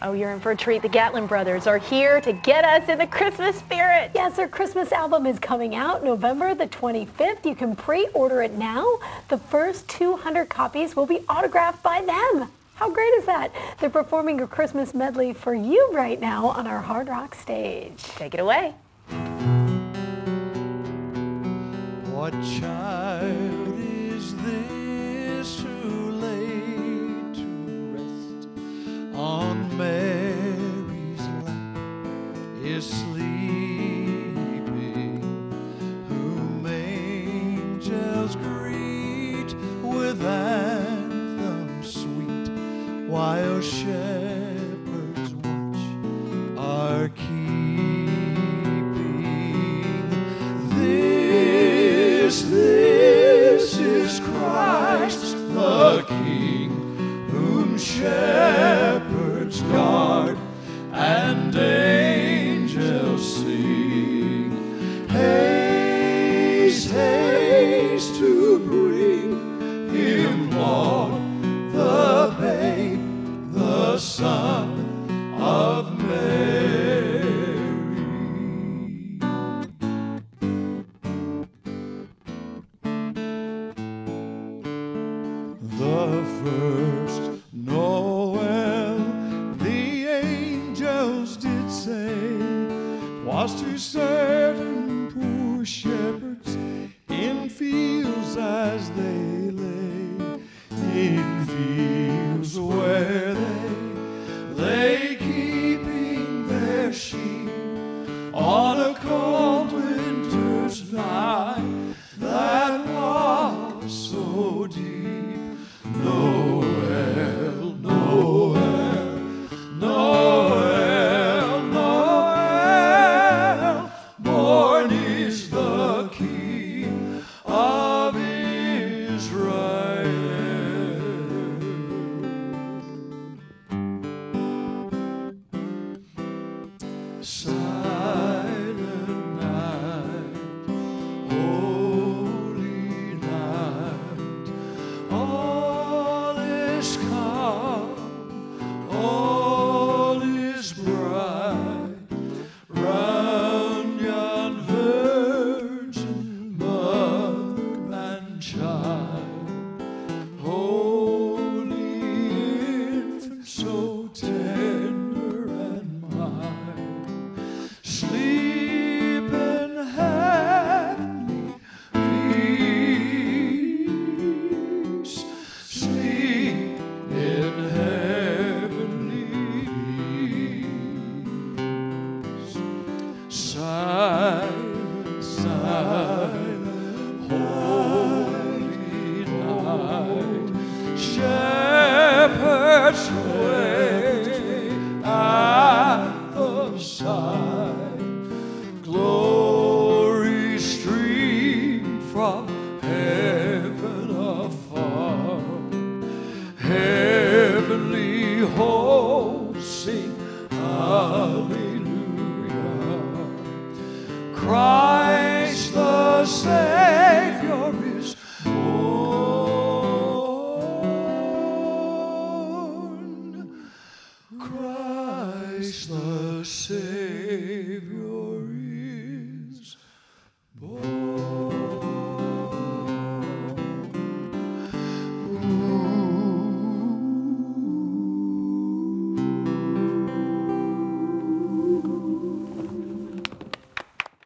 Oh, you're in for a treat. The Gatlin Brothers are here to get us in the Christmas spirit. Yes, their Christmas album is coming out November the 25th. You can pre-order it now. The first 200 copies will be autographed by them. How great is that? They're performing a Christmas medley for you right now on our Hard Rock stage. Take it away. What child is this who laid to rest on Mary's lap is sleeping, whom angels greet with anthems sweet, while shepherds watch are keeping. This is Christ the King, whom shepherds guard and angels sing. Haste, haste to bring him born, the babe, the Son of Mary. The first Noel, the angels did say, was to certain poor shepherds in fields as they lay, in fields where they lay keeping their sheep on a cold winter's night that was so deep. Noel, Noel, Noel, Noel, born is the King of Israel. Silent night, holy night, all is calm, all is bright, round yon virgin mother and child, holy infant, so tender and mild, sleep in heavenly peace, sleep in heavenly peace. Silent, silent, holy night, shepherds wait at the side, glory stream from heaven afar, heavenly hosts sing hallelujah. Christ the Savior is born. Christ the Savior